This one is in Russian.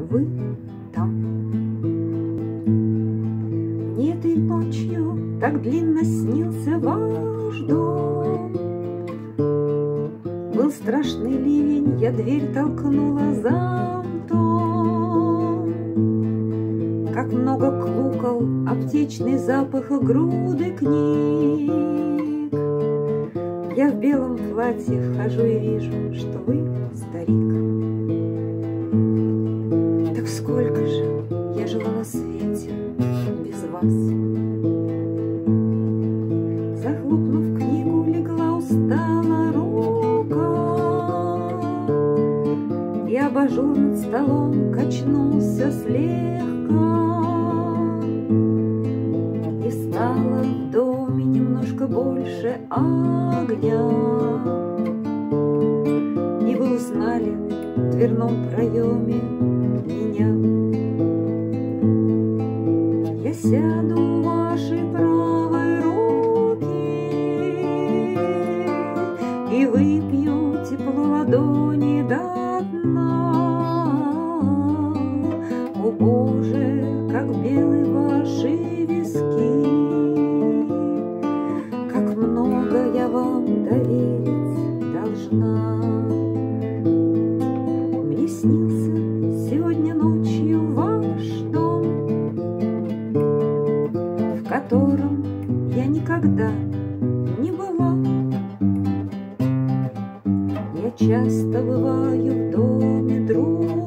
вы там. Мне этой ночью так длинно снился ваш дом. Был страшный ливень, я дверь толкнула замтом. Как много кукол, аптечный запах и груды книг. Я в белом платье вхожу и вижу, что вы старик. Так сколько же я жила на свете без вас? Захлопнув книгу, легла устала рука, и абажур над столом качнулся слегка, и стало в доме немножко больше огня. И вы узнали в дверном проеме меня. Я сяду у вашей правой руки и выпью тепло ладони до дна. О Боже, как белы ваши виски, как много я вам доверить должна. Мне снился сегодня ночью ваш дом, в котором я никогда не была. Я часто бываю в доме друга,